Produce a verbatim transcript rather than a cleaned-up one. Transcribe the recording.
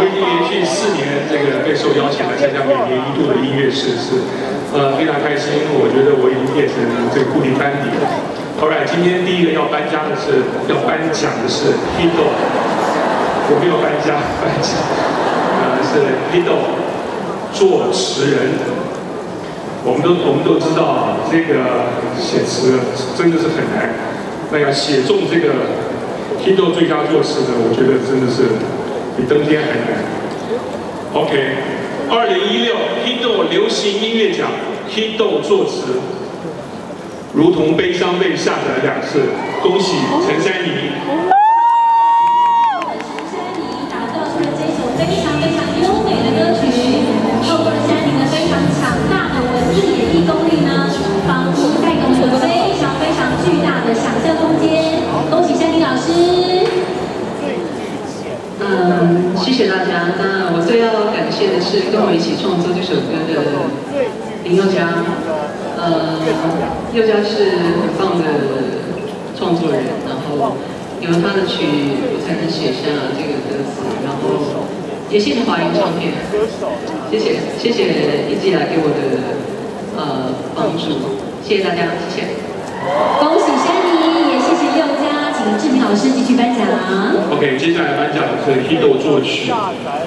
我已经连续四年这个被受邀请来参加每年一度的音乐盛事，呃，非常开心。我觉得我已经变成这个固定班底了。Alright， 今天第一个要颁奖的是，要颁奖的是 Hido， 我没有颁奖，颁奖，呃，是 Hido 作词人。我们都我们都知道啊，这个写词真的是很难。那要写中这个 Hido 最佳作词呢，我觉得真的是。 比登天还难。OK， 二零一六 Hido 流行音乐奖 ，Hido 作词，如同悲伤被下载两次，恭喜陈珊妮。 陈珊妮打造出了这首非常非常优美的歌曲，透过了珊妮的非常强大的文字演绎功力呢，仿佛带给我们一个非常非常巨大的想象空间。恭喜珊妮老师。 嗯，谢谢大家。那我最要感谢的是跟我一起创作这首歌的林宥嘉。呃，宥嘉是很棒的创作人，然后有了他的曲，我才能写下这个歌词。然后也谢谢华研唱片，谢谢谢谢一直以来给我的呃帮助，谢谢大家，谢谢。 恭喜珊妮，也谢谢宥嘉，请志平老师继续颁奖。 OK， 接下来颁奖的是 Hido 作曲，